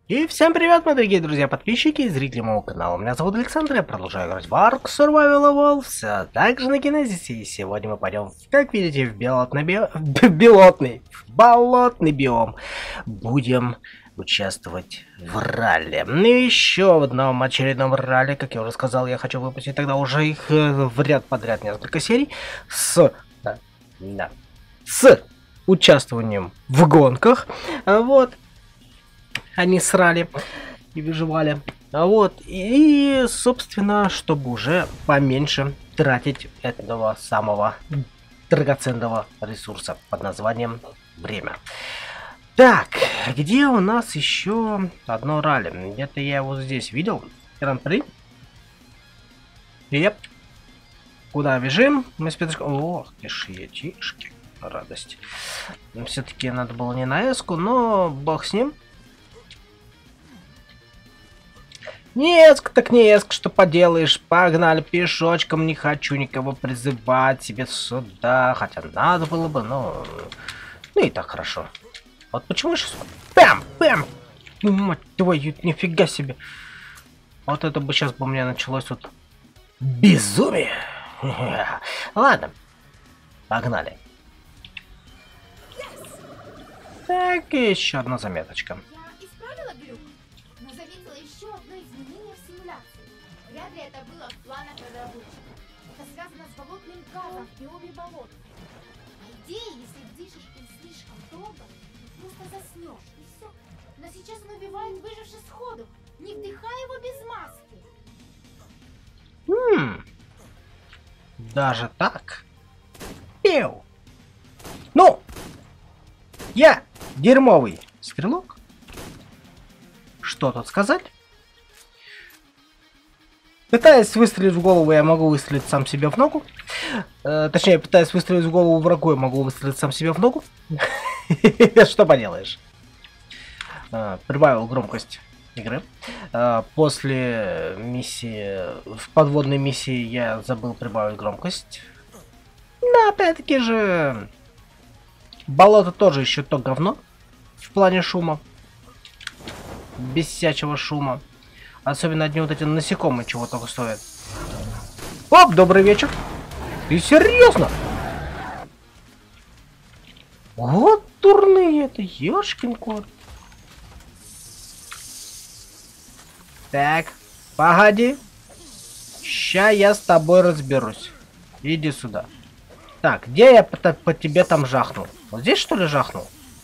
И всем привет, мои дорогие друзья, подписчики и зрители моего канала. Меня зовут Александр, я продолжаю играть в Ark Survival Evolved, а также на Генезисе. И сегодня мы пойдем, как видите, в болотный биом. Будем участвовать в ралли. И еще в одном очередном ралли, как я уже сказал, я хочу выпустить тогда уже их в ряд подряд несколько серий с участвованием в гонках. Вот. Они срали и выживали. Вот. И, собственно, чтобы уже поменьше тратить этого самого драгоценного ресурса под названием время. Так, где у нас еще одно ралли? Где-то я его здесь видел. Гран-при. Еп. Куда бежим? Мы с Петрушкой. Ох, тишки. Радость. Все-таки надо было не на эску, но бог с ним. Не эск, так не эск, что поделаешь. Погнали пешочком, не хочу никого призывать себе сюда. Хотя надо было бы, но... Ну и так хорошо. Вот почему сейчас... Пэм! Мать твою, нифига себе. Вот это бы сейчас бы у меня началось вот... Безумие! Ладно. Погнали. Так, и еще одна заметочка. Вряд ли это было в планах разработчиков. Это связано с болотным газом в биоме болот. По идее, если дышишь им слишком долго, просто заснешь и все. Но сейчас он убивает выживших сходу, не вдыхая его без маски. Даже так? Пиу. Ну, я дерьмовый стрелок. Что тут сказать? Пытаясь выстрелить в голову, я могу выстрелить сам себе в ногу. Точнее, пытаясь выстрелить в голову врагу, я могу выстрелить сам себе в ногу. Что поделаешь. Прибавил громкость игры. После миссии, в подводной миссии я забыл прибавить громкость. Но опять-таки же, болото тоже еще то говно. В плане шума. Без всячего шума. Особенно одни вот эти насекомые чего только стоят. Оп, добрый вечер. Ты серьезно? Вот дурные это, ёшкин кот. Так, погоди. Ща я с тобой разберусь. Иди сюда. Так, где я по тебе там жахнул? Вот здесь что ли жахнул?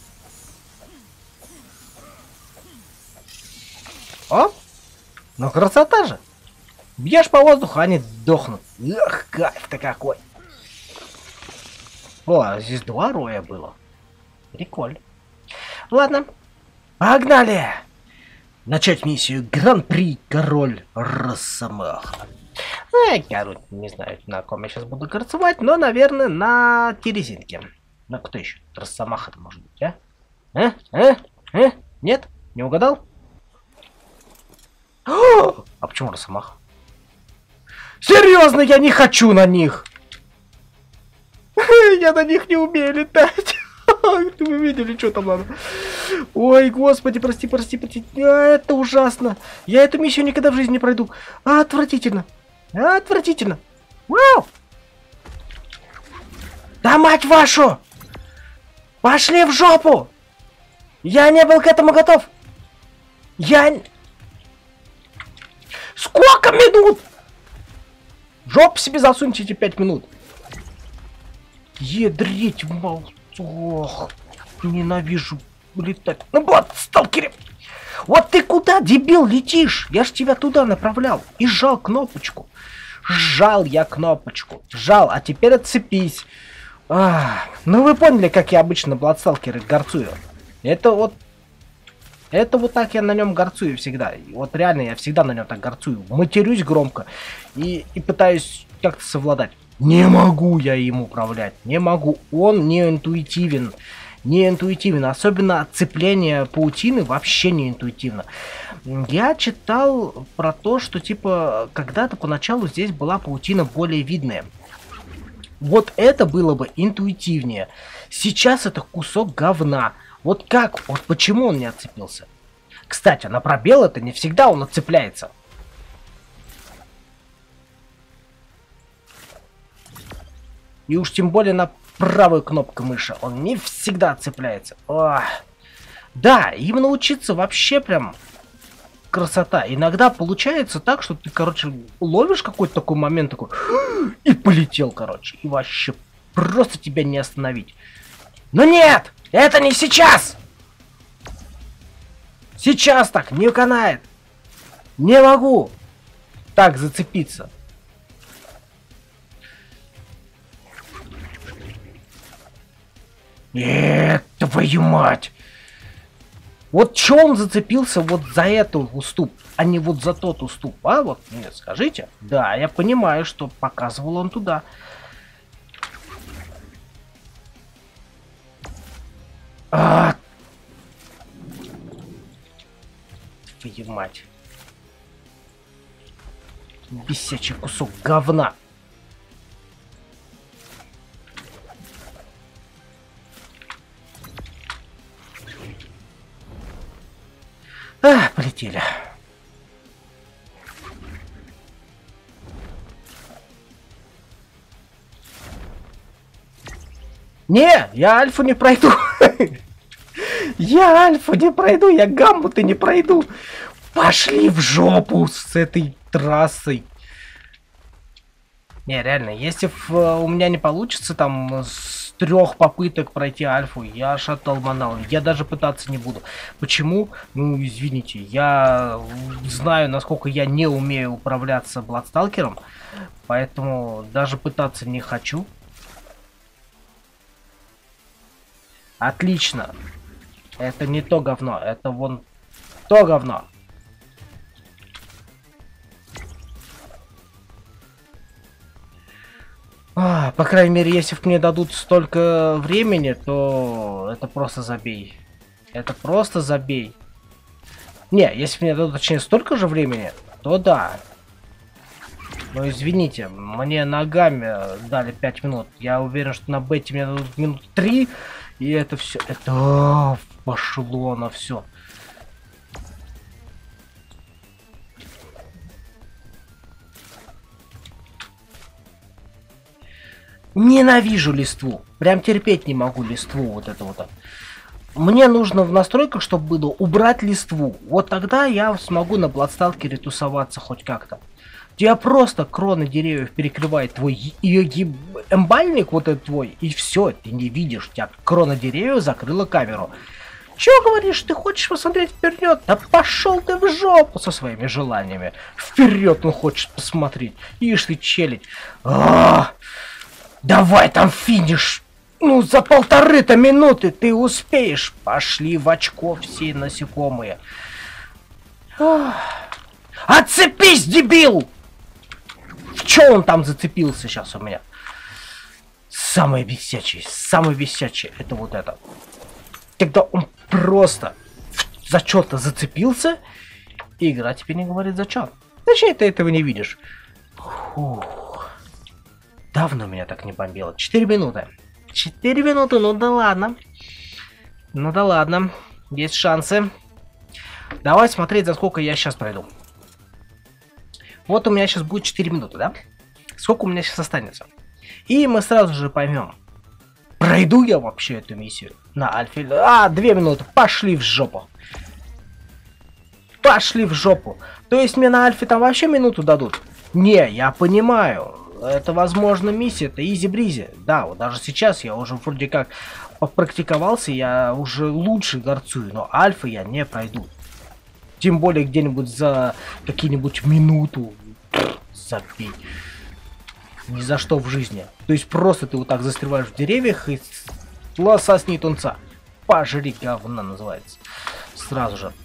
О! Ну красота же! Бьешь по воздуху, они дохнут. Эх, кайф-то какой! О, здесь 2 роя было. Прикольно. Ладно, погнали! Начать миссию Гран-при Король Росомаха. Короче, не знаю, на ком я сейчас буду горцевать, но, наверное, на Терезинке. Ну, кто еще? Росомаха-то может быть, а? Нет? Не угадал? А почему Росомаха? Серьезно, я не хочу на них! Я на них не умею летать. Вы видели, что там надо? Ой, господи, прости. Это ужасно. Я эту миссию никогда в жизни не пройду. Отвратительно. Вау! Да мать вашу! Пошли в жопу! Я не был к этому готов. Сколько минут? Жопу себе засуньте эти 5 минут. Ядрить мол. Ох, ненавижу летать. Ну вот, сталкере. Вот ты куда, дебил, летишь? Я ж тебя туда направлял. И сжал кнопочку. Сжал, а теперь отцепись. Ну вы поняли, как я обычно бладсталкеры горцую. Это вот так я на нем горцую всегда. Вот реально я всегда на нем так горцую. Матерюсь громко и пытаюсь как-то совладать. Не могу я им управлять. Не могу. Он не интуитивен. Особенно отцепление паутины вообще не интуитивно. Я читал про то, что типа когда-то поначалу здесь была паутина более видная. Вот это было бы интуитивнее. Сейчас это кусок говна. Вот как? Вот почему он не отцепился? Кстати, на пробел это не всегда он отцепляется. И уж тем более на правую кнопку мыши он не всегда цепляется. Ох. Да, им научиться вообще прям красота. Иногда получается так, что ты, короче, ловишь какой-то такой момент, такой, и полетел, короче. И вообще просто тебя не остановить. Но нет! Это не сейчас! Сейчас так не канает. Не могу так зацепиться. Твою мать! Вот чё он зацепился вот за этот уступ, а не вот за тот уступ, а? Вот, нет, скажите. Да, я понимаю, что показывал он туда. Твою мать. Бесячий кусок говна. Полетели. Не, я альфу не пройду. Я альфу не пройду, я гамбуты не пройду. Пошли в жопу с этой трассой. Не, реально, если у меня не получится там с 3 попыток пройти альфу, я шатал манал. Я даже пытаться не буду. Почему? Ну, извините, я знаю, насколько я не умею управляться Бладсталкером, поэтому даже пытаться не хочу. Отлично. Это не то говно, это вон то говно. По крайней мере, если мне дадут столько времени, то это просто забей. Это просто забей. Не, если мне дадут, точнее, столько же времени, то да. Но извините, мне ногами дали 5 минут. Я уверен, что на бете мне дадут минут 3. И это все. Это пошло на все. Ненавижу листву. Прям терпеть не могу листву вот это вот. Мне нужно в настройках, чтобы было убрать листву. Вот тогда я смогу на Бладсталкере тусоваться хоть как-то. Тебя просто кроны деревьев перекрывает твой эмбальник вот этот твой, и все, ты не видишь. У тебя крона деревьев закрыла камеру. Че говоришь, ты хочешь посмотреть вперед? Да пошел ты в жопу со своими желаниями. Вперед он хочет посмотреть. Ишь ты челядь. Давай там финиш. Ну, за 1,5 минуты ты успеешь. Пошли в очко все насекомые. Отцепись, дебил! В чё он там зацепился сейчас у меня? Самый висячий это вот это. Когда он просто за что-то зацепился, и игра тебе не говорит за что. Зачем ты этого не видишь? Фух. Давно меня так не бомбило. 4 минуты. 4 минуты, ну да ладно. Ну да ладно. Есть шансы. Давай смотреть, за сколько я сейчас пройду. Вот у меня сейчас будет 4 минуты, да? Сколько у меня сейчас останется? И мы сразу же поймем, пройду я вообще эту миссию на альфе. 2 минуты. Пошли в жопу. Пошли в жопу. То есть мне на альфе там вообще минуту дадут? Не, я понимаю. Это, возможно, миссия, это изи-бризи. Да, вот даже сейчас я уже вроде как попрактиковался, я уже лучше горцую, но альфа я не пройду. Тем более где-нибудь за какие-нибудь минуту. Забей. Ни за что в жизни. То есть просто ты вот так застреваешь в деревьях и сосни тунца. Пожри говна называется. Сразу же.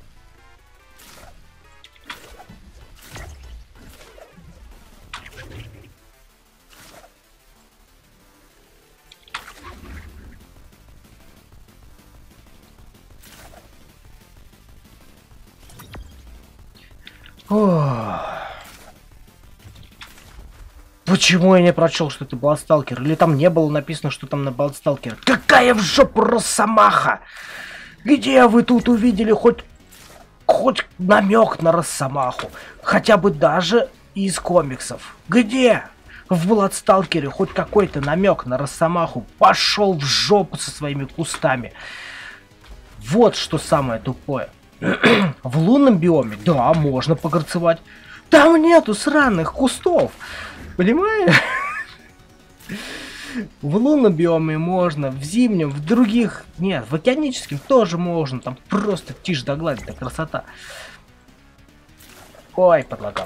Почему я не прочел, что это Бладсталкер? Или там не было написано, что там на Бладсталкер? Какая в жопу росомаха! Где вы тут увидели хоть хоть намек на Росомаху. Хотя бы даже из комиксов. Где? В Бладсталкере хоть какой-то намек на Росомаху. Пошел в жопу со своими кустами. Вот что самое тупое. В лунном биоме, да, можно погорцевать. Там нету сраных кустов. Понимаешь? В лунном биоме можно, в зимнем, в других нет, в океаническом тоже можно, там просто тишь да гладь, это красота. Ой, подлагало.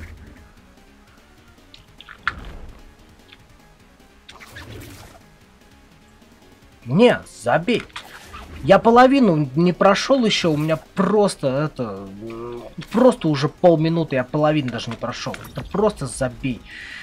Не, забей. Я половину не прошел еще, у меня просто просто уже полминуты, я половину даже не прошел. Это просто забей.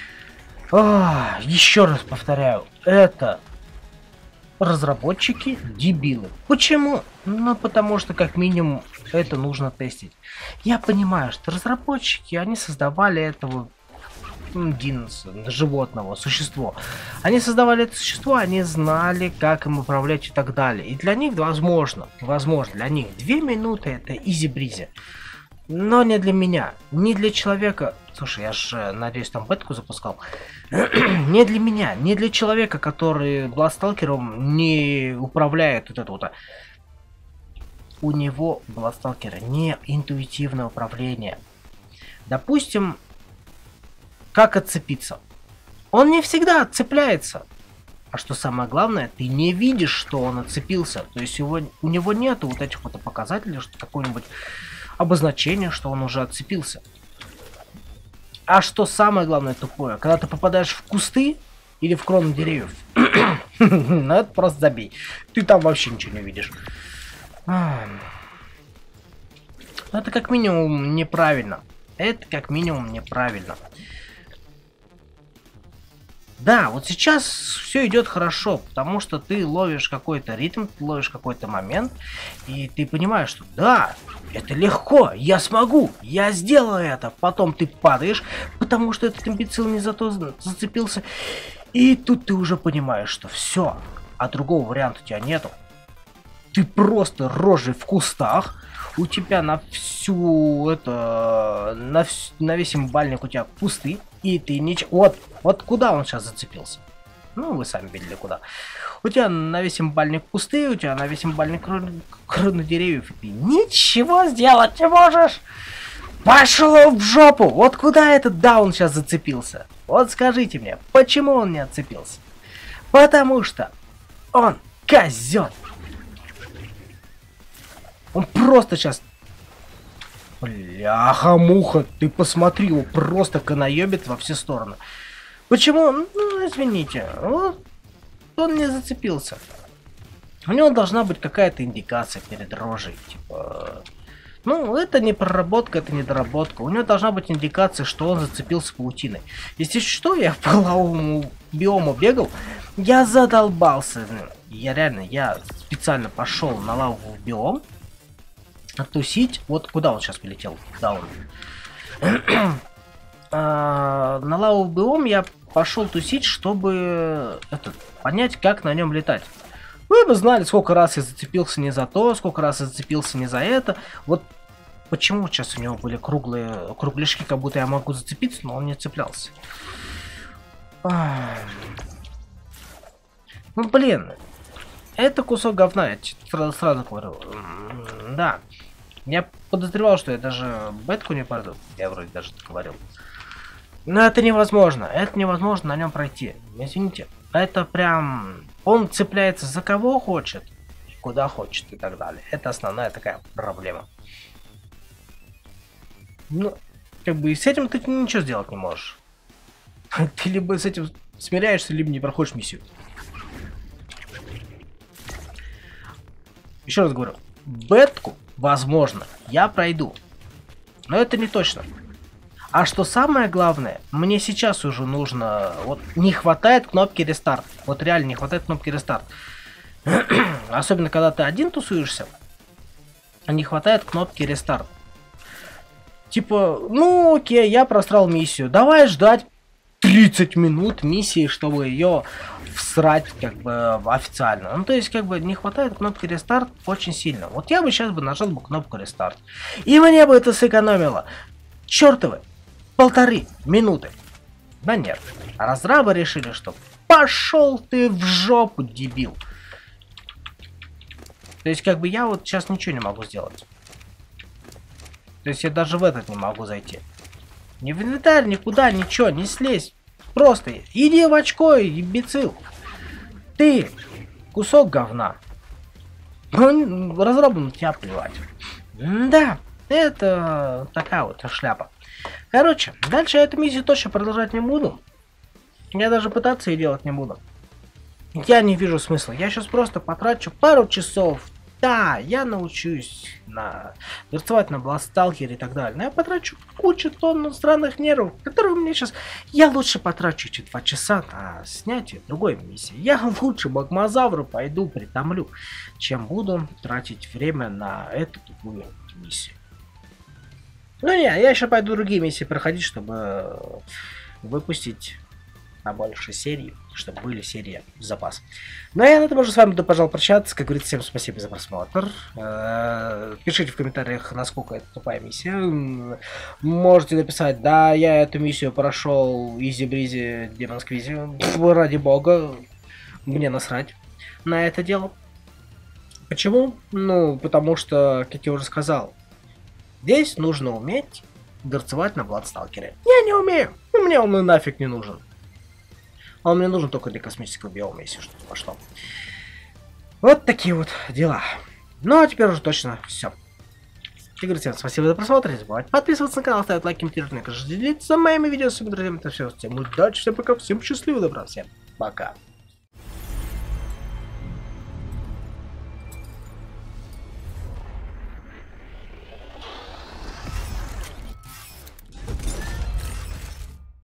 Еще раз повторяю, это разработчики дебилы. Почему? Ну, потому что как минимум это нужно тестить. Я понимаю, что разработчики, они создавали этого животного, существо. Они создавали это существо, они знали, как им управлять и так далее. И для них, возможно, для них 2 минуты это изи-бризи. Но не для меня, не для человека. Слушай, я же, надеюсь, там бетку запускал. Не для меня, не для человека, который Бладсталкером не управляет вот это вот. У него, Бладсталкера, не интуитивное управление. Допустим, как отцепиться? Он не всегда отцепляется. А что самое главное, ты не видишь, что он отцепился. То есть у него нету вот этих вот показателей, что какое-нибудь обозначение, что он уже отцепился. А что самое главное тупое, когда ты попадаешь в кусты или в крону деревьев, ну это просто забей. Ты там вообще ничего не видишь. Это как минимум неправильно. Это как минимум неправильно. Да, вот сейчас все идет хорошо, потому что ты ловишь какой-то ритм, ты ловишь какой-то момент, и ты понимаешь, что да, это легко, я смогу, я сделаю это. Потом ты падаешь, потому что этот имбецил не за то зацепился, и тут ты уже понимаешь, что все, а другого варианта у тебя нету. Ты просто рожей в кустах, у тебя на всю это, на весь имбальник у тебя кусты, и ты ничего... Вот куда он сейчас зацепился? Ну, вы сами видели куда. У тебя на весь имбальник кусты, у тебя на весь имбальник кроны деревьев, и ты ничего сделать не можешь. Пошел в жопу! Вот куда этот даун сейчас зацепился? Вот скажите мне, почему он не отцепился? Потому что он козёл. Он просто сейчас... Бляха-муха, ты посмотри, его просто канаёбит во все стороны. Почему? Ну, извините, вот он не зацепился. У него должна быть какая-то индикация перед рожей, типа... Ну, это не проработка, это не доработка. У него должна быть индикация, что он зацепился паутиной. Если что, я по лавовому биому бегал, я задолбался. Я специально пошел на лавовый биом, тусить. Вот куда он сейчас полетел? Даун. На лавовый биом я пошел тусить, чтобы понять, как на нем летать. Вы бы знали, сколько раз я зацепился не за то, сколько раз я зацепился не за это. Вот почему сейчас у него были кругляшки, как будто я могу зацепиться, но он не цеплялся. Ну блин, это кусок говна, я сразу говорю. Да, я подозревал, что я даже бетку не пройду. Я вроде даже говорил. Но это невозможно на нем пройти. Извините, это прям... Он цепляется за кого хочет, куда хочет и так далее. Это основная такая проблема. Ну, как бы с этим ты ничего сделать не можешь. Ты либо с этим смиряешься, либо не проходишь миссию. Еще раз говорю, бетку, возможно, я пройду. Но это не точно. А что самое главное, мне сейчас уже нужно... Вот не хватает кнопки рестарт. Вот реально не хватает кнопки рестарт. Особенно, когда ты один тусуешься. Не хватает кнопки рестарт. Типа, ну окей, я просрал миссию. Давай ждать 30 минут миссии, чтобы ее всрать как бы официально. Ну, то есть, как бы не хватает кнопки рестарт очень сильно. Вот я бы сейчас бы нажал бы кнопку рестарт. И мне бы это сэкономило. Чёртовы 1,5 минуты. Да нет. Разрабы решили, что пошел ты в жопу, дебил. То есть, как бы я вот сейчас ничего не могу сделать. То есть я даже в этот не могу зайти. Ни в инвентарь, никуда, ничего, не слезь. Просто иди в очко, имбецил. Ты кусок говна. Разрабу на тебя плевать. Да, это такая вот шляпа. Короче, дальше я эту миссию точно продолжать не буду. Я даже пытаться ее делать не буду. Я не вижу смысла. Я сейчас просто потрачу пару часов. Да, я научусь рисовать на Бласталкере и так далее. Но я потрачу кучу тонн странных нервов, которые у меня сейчас... Я лучше потрачу эти 2 часа на снятие другой миссии. Я лучше Магмазавру пойду притомлю, чем буду тратить время на эту тупую миссию. Ну не, я еще пойду другие миссии проходить, чтобы выпустить на больше серий, чтобы были серии в запас. Ну а я на этом уже с вами буду, пожалуй, прощаться. Как говорится, всем спасибо за просмотр. Пишите в комментариях, насколько это тупая миссия. Можете написать, да, я эту миссию прошел изи-бризи, демон-сквизи. Ради бога, мне насрать на это дело. Почему? Ну, потому что, как я уже сказал, здесь нужно уметь горцевать на Бладсталкере. Я не умею, мне он нафиг не нужен. Он мне нужен только для космического биома, если что-то пошло. Вот такие вот дела. Ну, а теперь уже точно все. Как говорится, всем спасибо за просмотр. Не забывайте подписываться на канал, ставить лайки, комментировать, делиться моими видео с своими друзьями. Это все. Всем удачи, всем пока, всем счастливо, добра, всем пока.